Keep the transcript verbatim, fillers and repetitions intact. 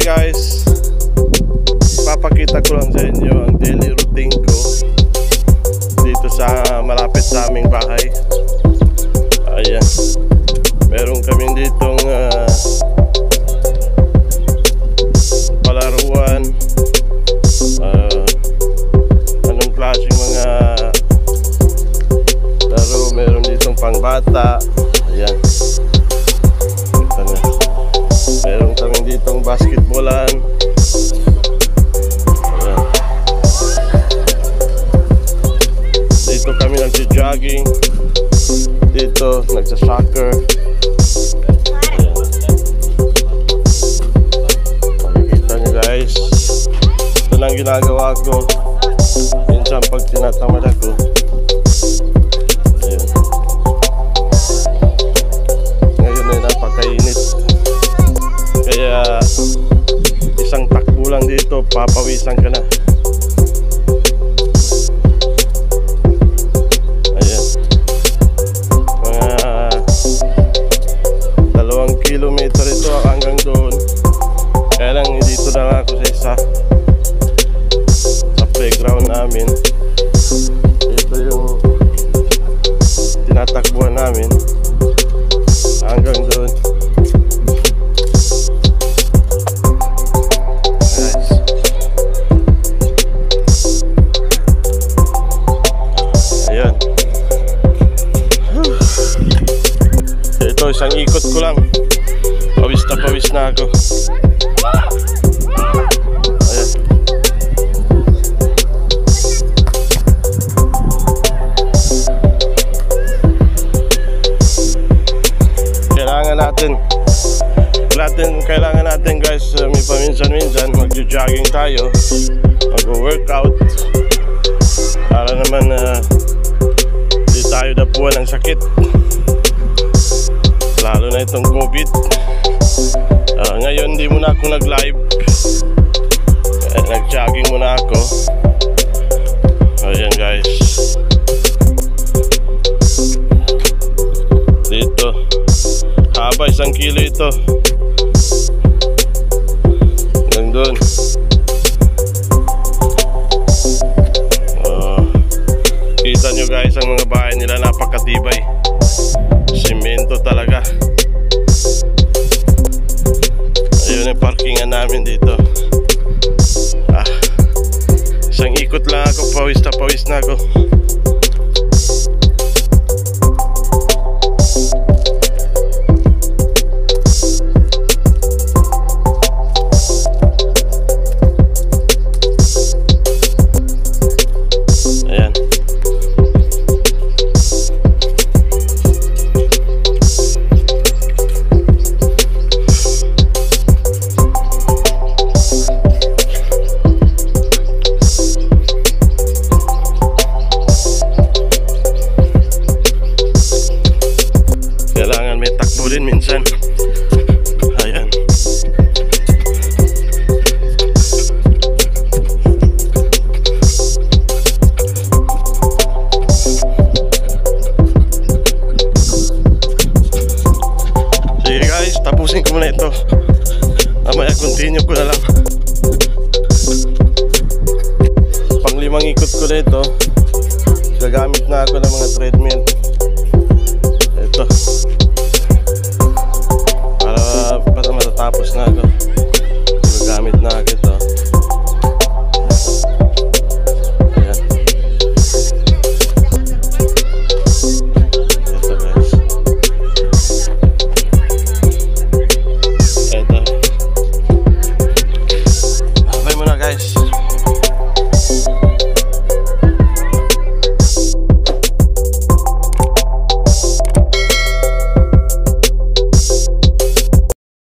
guys, papakita ko lang sa inyo ang daily routine ko dito sa malapit sa aming bahay. Ayan, meron kami ditong uh, palaruan, uh, anong klaseng mga laro. Meron ditong pangbata. Ayan, meron kami ditong basketballan. Ayan. Dito kami nagja-jogging. Dito nagsa-soccer. Ayan. Makikita nyo guys, ito lang ginagawa ko minsan pag tinatamad ako. Ayan. Ngayon ay napakainit, kaya isang takbo lang dito papawisan ka na. Ayan, mga dalawang kilometer ito hanggang doon. Kaya lang dito na lang ako sa isa, sa playground namin. Ito yung tinatakbuhan namin hanggang doon. Ito, isang ikot ko lang, pawis na pawis na ako. Ayan. Kailangan natin natin kailangan natin guys, uh, may paminsan-minsan magjo-jogging tayo, mag-workout para naman uh, di tayo dapuan ng sakit, lalo na itong COVID. Uh, ngayon di muna ako nag-live, eh, nag-jogging muna ako. Ayan guys, dito haba isang kilo ito hanggang doon. Uh, kita nyo guys, ang mga bahay nila napakatibay, simento talaga. Ayun yung parkingan namin dito. Ah, isang ikot lang ako, pawis na pawis na ako. Ayan. Kailangan may takbo din minsan. Ayan. Sige guys, tapusin ko muna ito. Mamaya continue ko na lang. Pang limang ikot ko na ito. Gagamit na ako ng mga treadmill. Ito.